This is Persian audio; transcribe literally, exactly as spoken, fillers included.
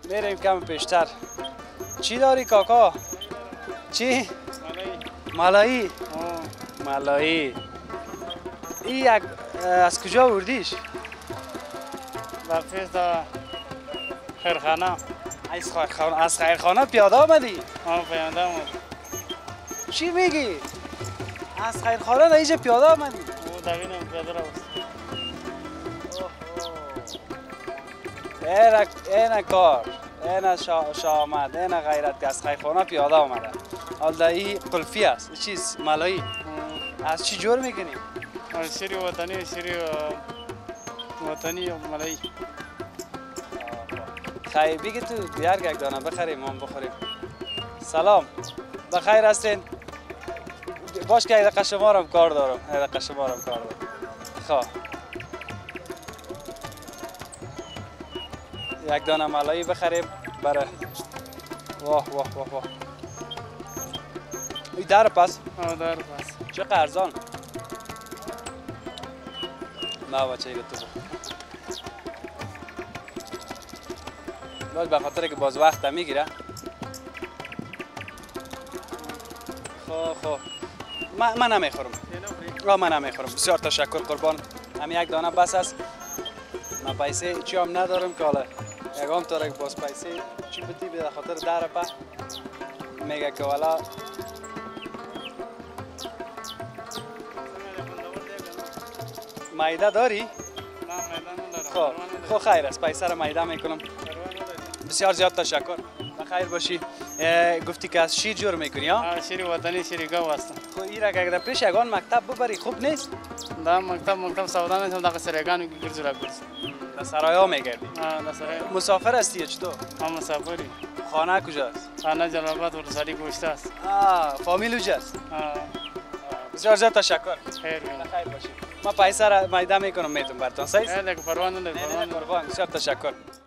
میریم کم پیشتر. چی داری کاکا؟ چی؟ ملایی. ملایی. این یک از کجا بردیش؟ برفیز دا خیرخانه. از خیرخانه پیاده آمدی؟ آه پیاده آمد. چی میگی؟ از خیرخانه دا اینجا پیاده آمدی؟ او دوینم پیاده را بست. اینه اینه کار، اینه شامد، اینه غیرت که از خیرخانه پیاده آمده. حال دا این قلفی است، چیز ملایی. از چی جور میکنی؟ شیری وطنی، شیری وطنی و ملایی. خیلی بگی تو بیار یک دانه بخریم هم بخوریم. سلام، بخیر هستین؟ باش که یک دقیقه شمارم کار دارم، یک دقیقه شمارم کار دارم. خواه یک دانه ملایی بخریم برای واه واه واه واه. این در پس؟ آه در پس. چه قرضان؟ نه بچه ایره تو باید به خاطر که باز وقت میگیره. خو خو من من نمیخورم. آه من نمیخورم. بسیار تشکر قربان. همین یک دانه بس است. من پیسه چی هم ندارم که حالا یکم طوره که باز پیسه چی بدی به خاطر در پا میگه که والا مایده داری؟ نه مایده ندارم. خب خب خیر است پیسه رو مایده میکنم. بسیار زیاد تشکر. بخیر باشی. گفتی که از شیر جور میکنی ها؟ شیر وطنی شیر گاو هستم. خب این را که پیش یگان مکتب ببری خوب نیست؟ دا مکتب مکتب سودا میتونم دا سرگان گرز را گرز. در سرایا میگردی؟ آه در سرای. مسافر هستی چطور؟ هم مسافری. خانه کجاست؟ خانه جلال‌آباد ورسالی گوشته است. آه فامیل کجاست؟ آه بسیار زیاد تشکر. خیر خیر باشی. ما پیسه را مایده میکنم میتونم براتون. صحیح؟ نه پروان نه پروان. پروان بسیار تشکر.